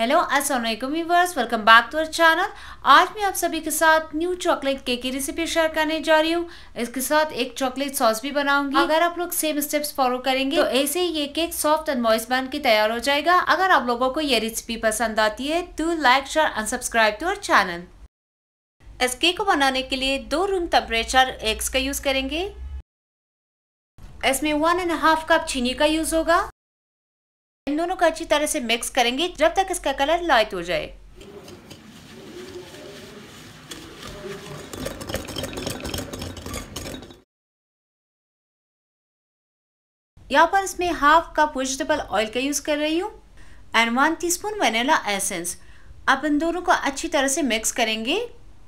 Hello अस्सलाम वालेकुम viewers, welcome back to our channel. आज मैं आप सभी के साथ न्यू चॉकलेट केक की रेसिपी शेयर करने जा रही हूँ। इसके साथ एक चॉकलेट सॉस भी बनाऊंगी। अगर आप लोग सेम स्टेप्स फॉलो करेंगे तो ऐसे ही ये केक सॉफ्ट एंड मॉइस्ट बन के तैयार हो जाएगा। अगर आप लोगों को ये रेसिपी पसंद आती है तो like, share and subscribe to our channel. इस केक को बनाने के लिए 2 रूम टेम्परेचर एग्स का यूज करेंगे। इसमें 1.5 कप चीनी का यूज होगा। इन दोनों को अच्छी तरह से मिक्स करेंगे जब तक इसका कलर लाइट हो जाए। यहाँ पर इसमें 1/2 कप वेजिटेबल ऑयल का यूज कर रही हूँ एंड 1 टीस्पून वनीला एसेंस। अब इन दोनों को अच्छी तरह से मिक्स करेंगे।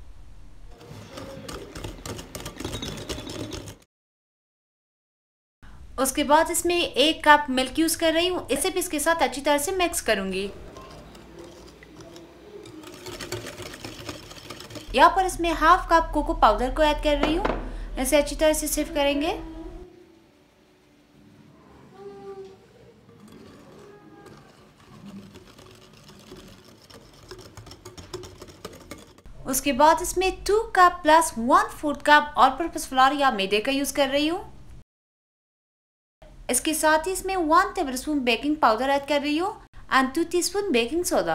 उसके बाद इसमें 1 कप मिल्क यूज कर रही हूँ। इसे भी इसके साथ अच्छी तरह से मिक्स करूंगी। यहाँ पर इसमें 1/2 कप कोको पाउडर को ऐड कर रही हूँ। इसे अच्छी तरह से सिर्फ करेंगे। उसके बाद इसमें 2 cup plus 1/4 cup all purpose flour या मैदे का यूज कर रही हूँ। इसके साथ ही इसमें 1 टेबलस्पून बेकिंग पाउडर ऐड कर रही हूँ एंड 2 टीस्पून बेकिंग सोडा।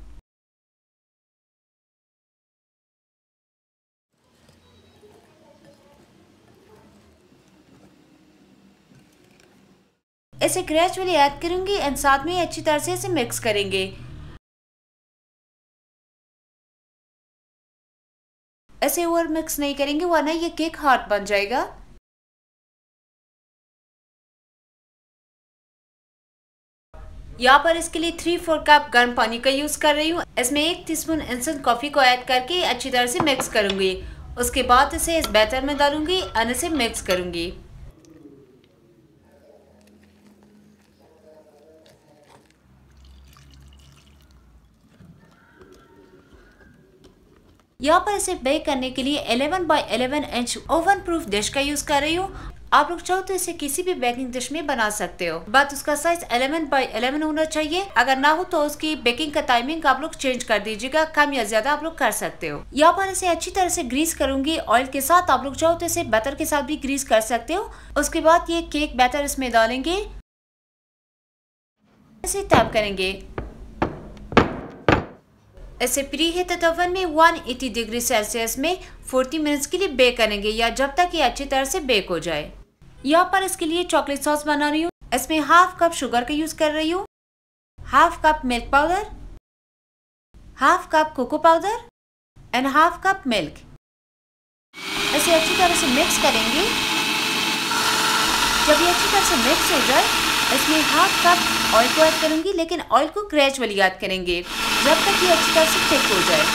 इसे ग्रेजुअली ऐड करूंगी एंड साथ में अच्छी तरह से इसे मिक्स करेंगे। ऐसे ओवर मिक्स नहीं करेंगे वरना ये केक हार्ड बन जाएगा। यहाँ पर इसके लिए 3/4 कप गर्म पानी का यूज कर रही हूँ। इसमें 1 टीस्पून इंस्टेंट कॉफी को ऐड करके अच्छी तरह से मिक्स करूंगी। उसके बाद इसे इस बैटर में डालूंगी और इसे मिक्स करूंगी। यहाँ पर इसे बेक करने के लिए 11 by 11 inch oven proof dish का यूज कर रही हूँ। आप लोग चाहो तो इसे किसी भी बेकिंग डिश में बना सकते हो, बट उसका साइज 11 बाय 11 होना चाहिए। अगर ना हो तो उसकी बेकिंग का टाइमिंग आप लोग चेंज कर दीजिएगा, कम या ज्यादा आप लोग कर सकते हो। यहाँ पर इसे अच्छी तरह से ग्रीस करूंगी ऑयल के साथ। आप लोग चाहो तो इसे बटर के साथ भी ग्रीस कर सकते हो। उसके बाद ये केक बैटर इसमें डालेंगे, इसे टैप करेंगे। इसे प्री हीटेड ओवन में 180 डिग्री सेल्सियस में 40 मिनट्स के लिए बेक करेंगे या जब तक ये अच्छी तरह से बेक हो जाए। यहाँ पर इसके लिए चॉकलेट सॉस बना रही हूँ। इसमें 1/2 कप शुगर का यूज कर रही हूँ, 1/2 cup milk powder, 1/2 cup cocoa powder and 1/2 cup milk. इसे अच्छी तरह से मिक्स करेंगे। जब ये अच्छी तरह से मिक्स हो जाए इसमें 1/2 कप ऑयल को ऐड करूंगी, लेकिन ऑयल को ग्रेजुअली ऐड करेंगे जब तक ये अच्छी तरह से थिक हो जाए।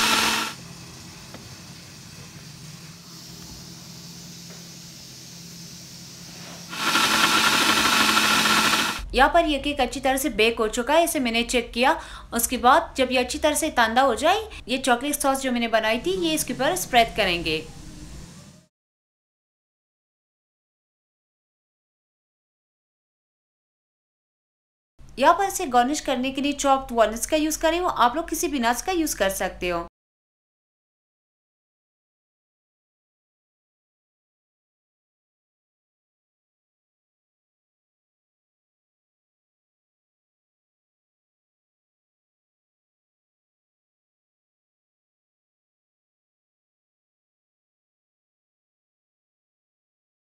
यहाँ पर ये केक अच्छी तरह से बेक हो चुका है, इसे मैंने चेक किया। उसके बाद जब ये अच्छी तरह से ठंडा हो जाए, ये चॉकलेट सॉस जो मैंने बनाई थी ये इसके ऊपर स्प्रेड करेंगे। यहाँ पर इसे गार्निश करने के लिए चॉप्ड वॉलनट्स का यूज कर रही हूँ। आप लोग किसी भी नट्स का यूज कर सकते हो।